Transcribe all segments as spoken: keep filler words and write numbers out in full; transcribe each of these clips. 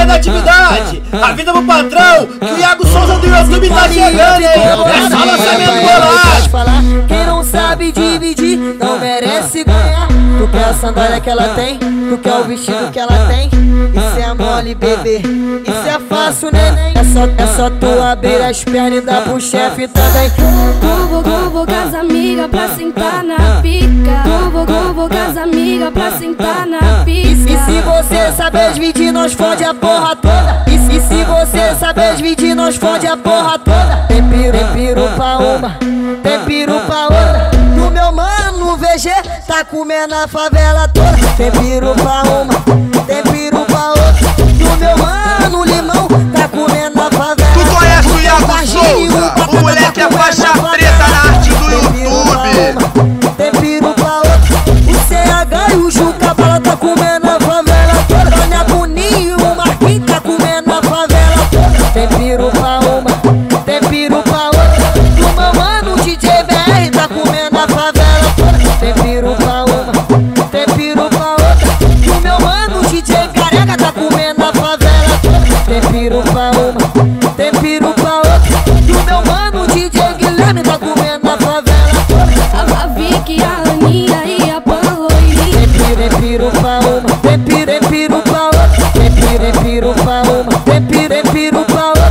negatividade. Avisa pro patrão que o Iago Souza do YouTube tá chegando, hein? É só lançamento bolado. Quem não sabe dividir não merece ganhar. Tu quer a sandália que ela tem, tu quer o vestido que ela tem. Isso é mole, bebê, isso é fácil, neném. É só, é só tu abrir as pernas e dar pro chefe também. Convo, convo com as amigas pra sentar na pica. Convo, convo com as amigas pra sentar na pica. E se você saber dividir, nós fode a porra toda. E se, se você saber dividir, nós fode a porra toda. Tem piru, tem piru pra uma, tem piru pra outra. No meu mano V G tá comendo a favela toda. Tem piru pra uma, tem piru pra outra. No meu mano Limão tá comendo a favela. Tu conhece o Iago Souza? O moleque é faixa preta na arte do YouTube. Tem piru pra outra. O C H e o Juca Bala tá comendo a favela toda. Olha Boninho, o Marquinhos tá comendo a favela toda. Tem piru pra uma, tem piru pra outra. O meu mano o D J B R tá comendo a favela toda. Tem piru pra uma, tem piru pra outra. O meu mano o D J Careca tá comendo a favela toda. Tem piru pra uma, tem piru pra outra. O meu mano o D J Guilherme tá comendo a favela toda. A Vicky, a Aninha e a Paloini. Tem piru, tem piru pra uma, tem piru, tem piru pra outra. Tem piru, tem piru pra uma, tem piru, tem piru pra outra.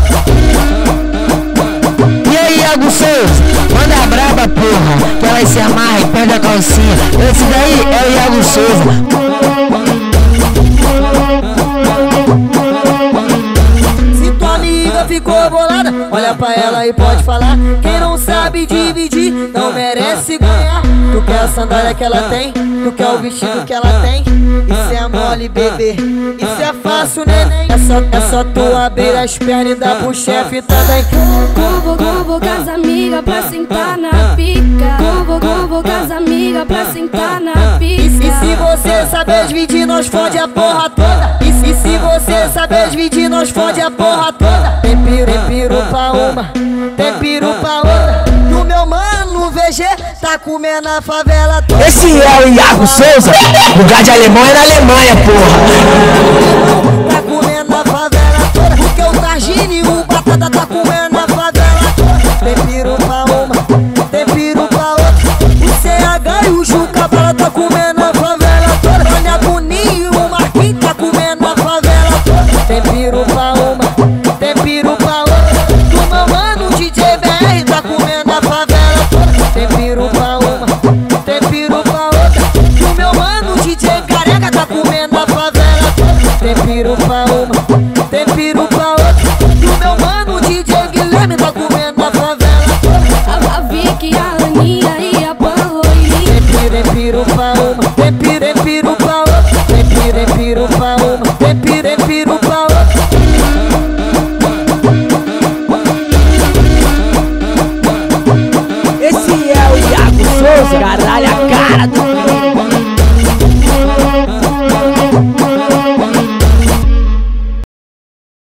E aí, Iago Souza, manda a braba, porra, que ela se amarra e perde a calcinha. Esse daí é o Iago Souza. Se tua amiga ficou bolada, olha pra ela e pode falar. Quem não sabe dividir não merece ganhar. Tu quer a sandália que ela tem, tu quer o vestido que ela tem. Isso é mole, bebê, isso é fácil, neném. É só, é só tu abrir as pernas e dar pro chefe também. Convo, convo com as amigas pra sentar na pica. Convo, convo com as amigas pra sentar na pica. E se você saber dividir, nós fode a porra toda. E se, se você saber dividir, nós fode a porra toda. Tem piru, tem piru pra uma, tem piru pra outra. No meu mano V G tá comendo a favela toda. Esse é o Iago Souza, lugar de alemão é na Alemanha, porra. Tá comendo a favela toda. Porque o Targini e o Batata tá comendo a favela toda. Tem piru pra uma, tem piru pra outra. O C H e o Juca Bala tá comendo a favela toda. Olha Boninho, o Marquinhos tá comendo a favela toda. Tem piru pra uma, tem piru pra outra. O meu mano o D J B R tá comendo a favela toda. Tem piru pra uma, tem piru pra outra. O meu mano o D J Careca tá comendo a favela toda. Tem piru pra uma, tem piru pra outra. O meu mano o D J Guilherme tá comendo a favela toda. A Vicky, a Aninha e